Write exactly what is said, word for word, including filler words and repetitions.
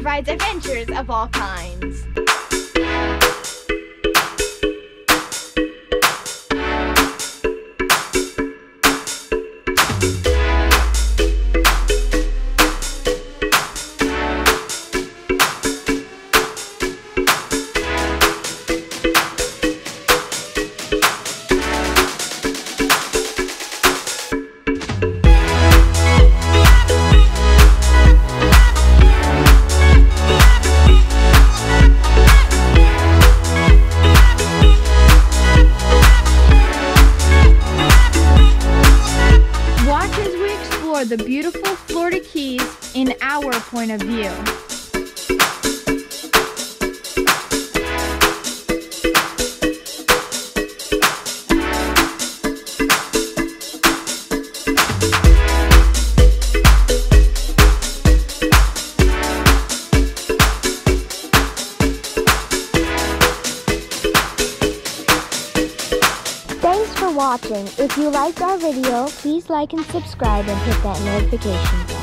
provides adventures of all kinds. The beautiful Florida Keys in our point of view. Thanks for watching. If you liked our video, please like and subscribe and hit that notification bell.